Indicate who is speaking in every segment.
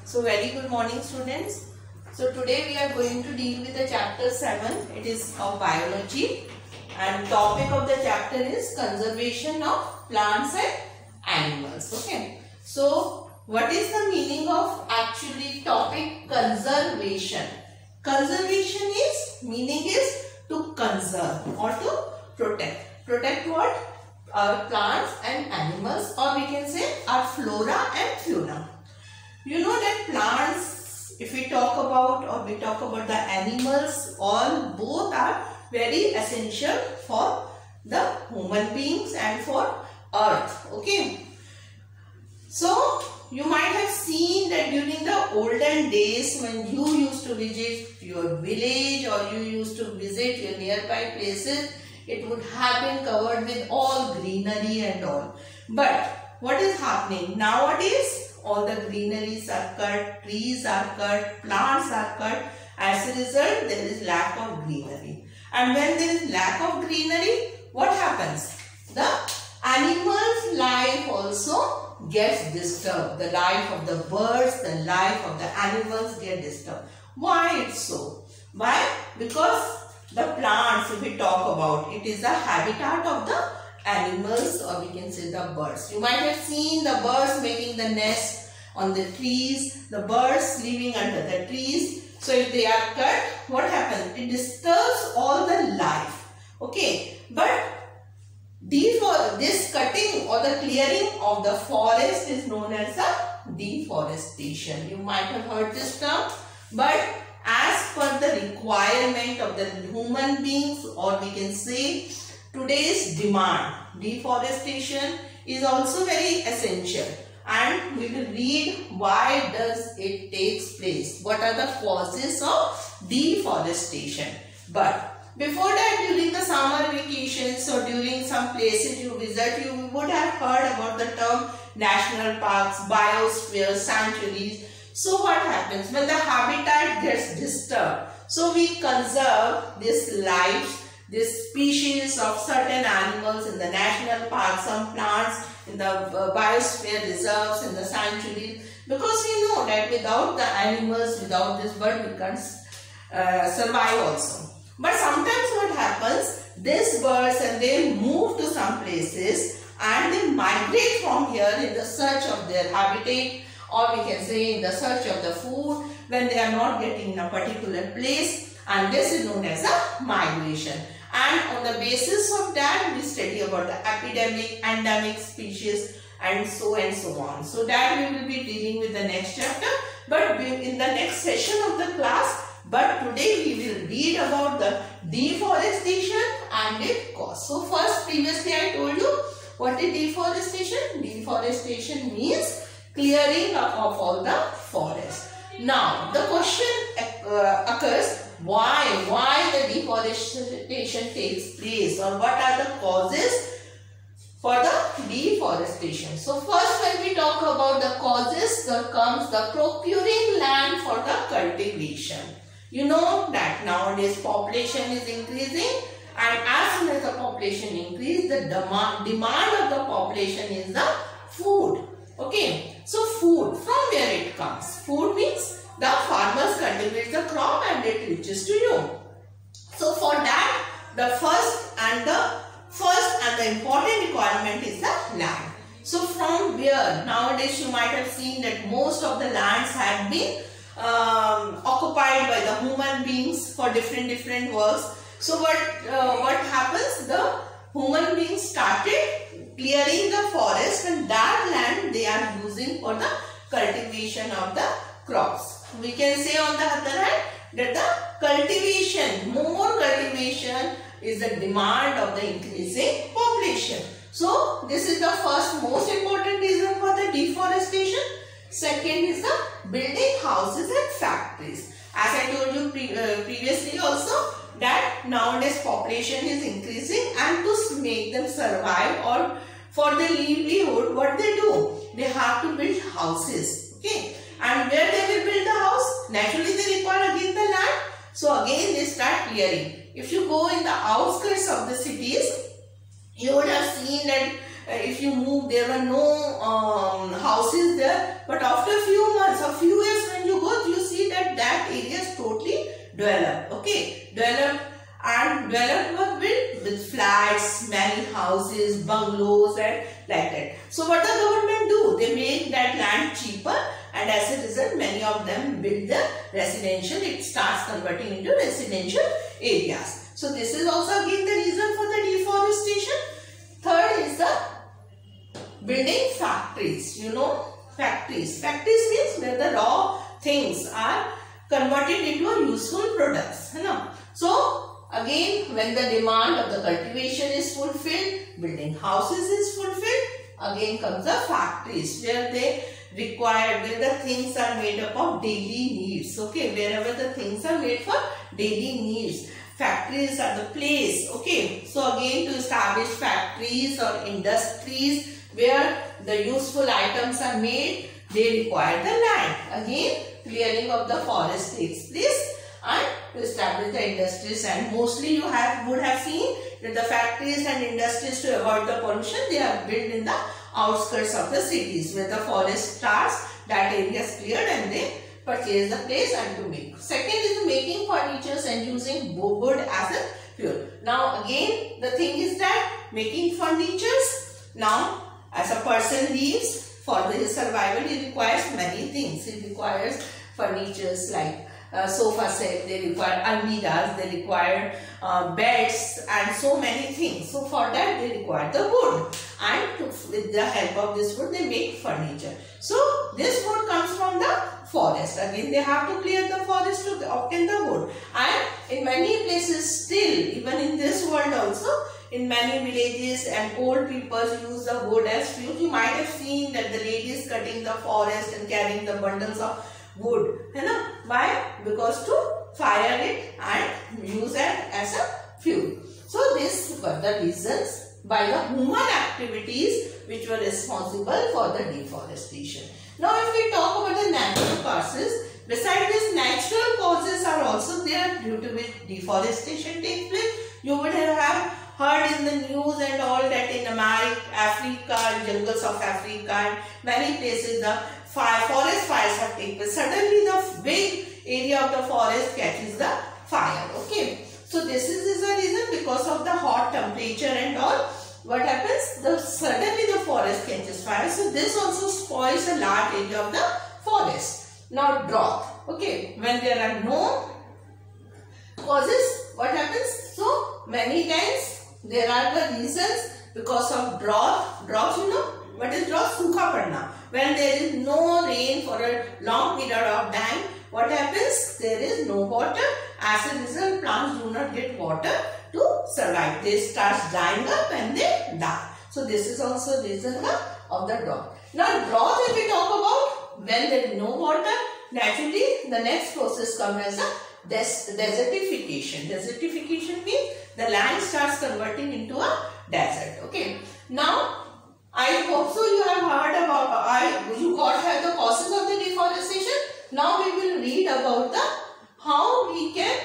Speaker 1: So very good morning students. So today we are going to deal with the chapter 7. It is of biology and topic of the chapter is conservation of plants and animals. Okay. So what is the meaning of actually topic conservation? Conservation is meaning is to conserve or to protect. Protect what? Our plants and animals, or we can say our flora and fauna. You know that plants, if we talk about or we talk about the animals, both are very essential for the human beings and for earth. Okay. So you might have seen that during the olden days when you used to visit your village or you used to visit your nearby places, it would have been covered with all greenery and all. But what is happening nowadays? All the greeneries are cut, trees are cut, plants are cut. As a result, there is lack of greenery. And when there is lack of greenery, what happens? The animal's life also gets disturbed. The life of the birds, the life of the animals get disturbed. Why it's so? Why? Because the plants, if we talk about, it is the habitat of the animals, or we can say the birds. You might have seen the birds making the nest on the trees, the birds living under the trees. So if they are cut, what happens? It disturbs all the life. Okay, but this cutting or the clearing of the forest is known as a deforestation. You might have heard this term, but as per the requirement of the human beings, or we can say today's demand, deforestation is also very essential, and we will read why does it takes place, what are the causes of deforestation. But before that, during the summer vacations or during some places you visit, you would have heard about the term national parks, biosphere, sanctuaries. So what happens when the habitat gets disturbed? So we conserve this life, this species of certain animals in the national parks, some plants in the biosphere reserves, in the sanctuaries, because we know that without the animals, without this bird, we can't survive also. But sometimes what happens, these birds and they move to some places and they migrate from here in the search of their habitat, or we can say in the search of the food when they are not getting in a particular place, and this is known as a migration. And on the basis of that, we study about the epidemic, endemic species and so on. So that we will be dealing with the next chapter, but in the next session of the class. But today we will read about the deforestation and its cause. So first, previously I told you what is deforestation. Deforestation means clearing up of all the forest. Now the question occurs, why the deforestation takes place, or what are the causes for the deforestation. So first, when we talk about the causes, there comes the procuring land for the cultivation. You know that nowadays population is increasing, and as soon as the population increases, the demand of the population is the food. Okay, so food, from where it comes? Food means the farmers cultivate the crop and it reaches to you. So for that, the first and the important requirement is the land. So from where? Nowadays you might have seen that most of the lands have been occupied by the human beings for different works. So what happens? The human beings started clearing the forest, and that land they are using for the cultivation of the crops. We can say on the other hand that the cultivation, more cultivation is the demand of the increasing population. So this is the first most important reason for the deforestation. Second is the building houses and factories. As I told you previously also, that nowadays population is increasing, and to make them survive or for their livelihood, what they do? They have to build houses. Okay. And where they will build the house? Naturally they require again the land. So again they start clearing. If you go in the outskirts of the cities, you would have seen that if you move, there were no houses there. But after a few months, a few years developed. Okay, developed were built with flats, many houses, bungalows and like that. So what the government do? They make that land cheaper, and as a result many of them build the residential. It starts converting into residential areas. So this is also again the reason for the deforestation. Third is the building factories. You know, factories. Factories means where the raw things are converted into a useful products. You know? So again, when the demand of the cultivation is fulfilled, building houses is fulfilled, again comes the factories where they require, where the things are made up of daily needs. Okay, wherever the things are made for daily needs. Factories are the place. Okay, so again to establish factories or industries where the useful items are made, they require the land. Again, clearing of the forest takes place and to establish the industries, and mostly you would have seen that the factories and industries, to avoid the pollution, they are built in the outskirts of the cities where the forest starts, that area is cleared and they purchase the place and to make. Second is making furnitures and using wood as a fuel. Now again the thing is that making furnitures, now as a person lives, for his survival he requires many things. He requires furnitures like sofa set, they require almirahs, they require beds and so many things. So for that they require the wood, and with the help of this wood they make furniture. So this wood comes from the forest. Again they have to clear the forest to obtain the wood, and in many places still, even in this world also, in many villages and old people use the wood as fuel. You might have seen that the ladies cutting the forest and carrying the bundles of wood. You know, why? Because to fire it and use it as a fuel. So these were the reasons by the human activities which were responsible for the deforestation. Now if we talk about the natural causes, besides these natural causes are also there due to which deforestation takes place. You would have heard in the news and all that in America, Africa, jungles of Africa and many places the forest fires have taken place. Suddenly the big area of the forest catches the fire. Okay. So this is the reason, because of the hot temperature and all. What happens? Suddenly the forest catches fire. So this also spoils a large area of the forest. Now drought. Okay. When there are no causes, what happens? So many times there are the reasons because of drought. Drought, you know, what is drought? Sukha padna. When there is no rain for a long period of time, what happens? There is no water. As a result, plants do not get water to survive. They start drying up and they die. So this is also the reason of the drought. Now drought, if we talk about when there is no water, naturally the next process comes as a desertification. Desertification means the land starts converting into a desert. Okay. Now I hope so you have heard about, you got the causes of the deforestation. Now we will read about the how we can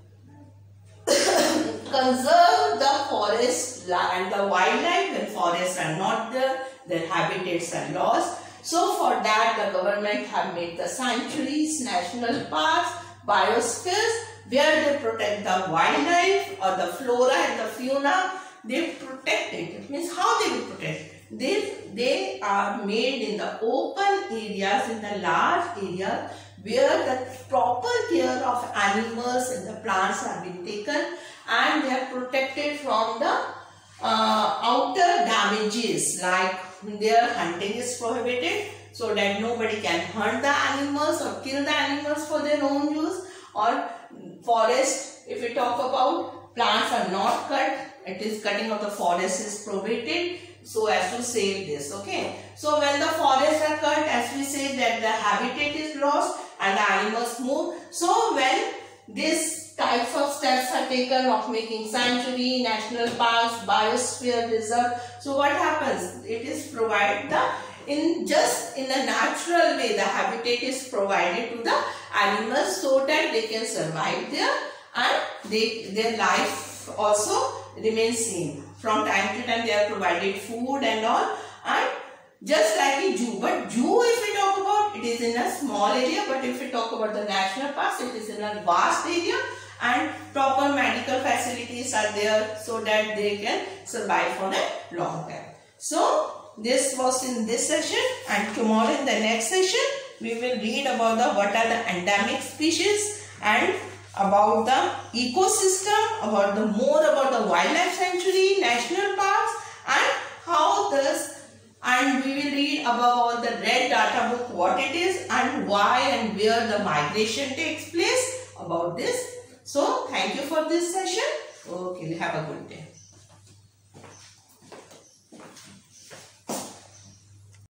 Speaker 1: conserve the forest and the wildlife when forests are not there, their habitats are lost. So for that the government have made the sanctuaries, national parks, biospheres where they protect the wildlife or the flora and the fauna. They protect it. It means how they will protect. They are made in the open areas, in the large areas where the proper care of animals and the plants have been taken, and they are protected from the outer damages, like their hunting is prohibited so that nobody can hunt the animals or kill the animals for their own use. Or forest, if we talk about, plants are not cut, it is cutting of the forest is prohibited so as to save this. Okay, so when the forests are cut, as we say that the habitat is lost and the animals move. So when these types of steps are taken of making sanctuary, national parks, biosphere, reserve, so what happens? It is provided in a natural way, the habitat is provided to the animals so that they can survive there and their life also remains same. From time to time they are provided food and all, and just like a zoo. But zoo, if we talk about, it is in a small area. But if we talk about the national parks, it is in a vast area, and proper medical facilities are there so that they can survive for a long time. So this was in this session, and tomorrow in the next session we will read about the what are the endemic species, and about the ecosystem, about the more about the wildlife sanctuary, national parks, and how this, and we will read about the red data book, what it is and why and where the migration takes place, about this. So thank you for this session. Okay, have a good day.